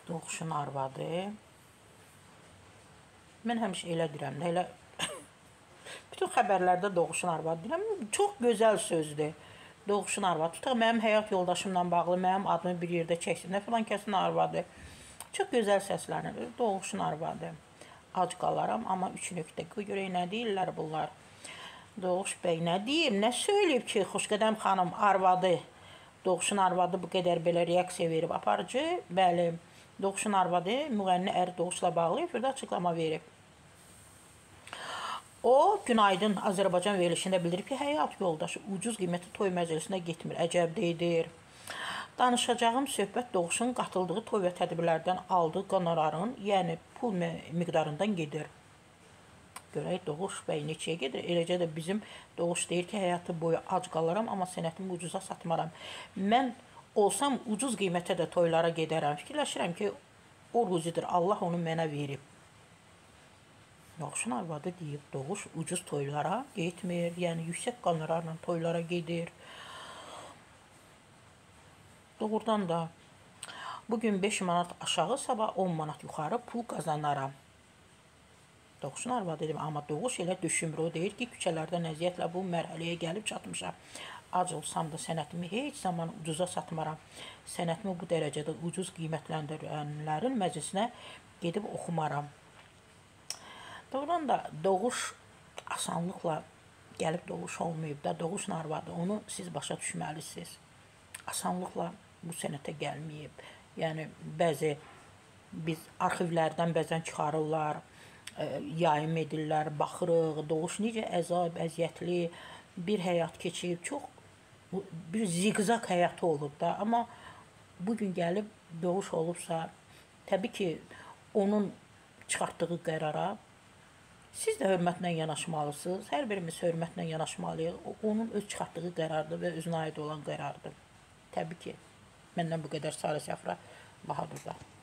Doğuşun arvadı. Mən həmişə elə deyirəm də, elə bütün xəbərlərdə doğuşun arvadı deyirəm. Çox gözəl sözdür. Doğuşun arvadı. Tutaq mənim həyat yoldaşımla bağlı, mənim adımı bir yerdə çəksin. Nə filan kəsin arvadı. Çox gözəl səslənir. Doğuşun arvadı. Ac qalaram, amma 3 nöqtə. Görək nə deyirlər bunlar. Doğuş bəy nə deyib, nə söyləyib ki, Xoşqədəm xanım arvadı, Doğuşun arvadı bu qədər belə reaksiya verib. Aparıcı, bəli, Doğuşun arvadı müğənni əri Doğuşla bağlı efirdə açıqlama verib. O, Günaydın Azərbaycan verilişində bildirib ki, həyat yoldaşı ucuz qiymətli toy məclisinə getmir, əcəbdeydir. Danışacağım söhbət Doğuşun qatıldığı toy və tədbirlərdən aldığı qonorarın, yəni pul miqdarından gedir. Görək Doğuş bəy neçəyə gedir? Eləcə də bizim Doğuş deyir ki, həyatı boyu ac qalaram, amma sənətimi ucuza satmaram. Mən olsam ucuz qiymətə də toylara gedərəm. Fikirləşirəm ki, o ruzidir, Allah onu mənə verib. Doğuşun arvadı deyib, Doğuş ucuz toylara getmir, yəni yüksək qonorarla toylara gedir. Doğrudan da bugün 5 manat aşağı, sabah 10 manat yuxarı pul qazanaram. Doğuşun arvadı dedim, amma Doğuş elə düşünmür. O deyir ki, küçələrdən əziyyətlə bu mərhələyə gəlib çatmışam. Ac olsam da sənətimi heç zaman ucuza satmaram. Sənətimi bu dərəcədə ucuz qiymətləndirənlərin məclisinə gedib oxumaram. Doğrudan da Doğuş asanlıqla gəlib Doğuş olmayıb da, Doğuşun arvadı. Onu siz başa düşməlisiniz. Asanlıqla bu sənətə gəlməyib. Yəni, bəzi biz arxivlərdən bəzən çıxarırlar, yayım edirlər, baxırıq. Doğuş necə əzab, əziyyətli bir həyat keçib, çox bir ziqzaq həyatı olub da. Amma bugün gəlib Doğuş olubsa, təbii ki, onun çıxartdığı qərara siz də hörmətlə yanaşmalısınız. Hər birimiz hörmətlə yanaşmalıyıq. Onun öz çıxartdığı qərardır və özünə aid olan qərardır. Təbii ki, məndən bu qədər Sarı Səfra Bahadurda.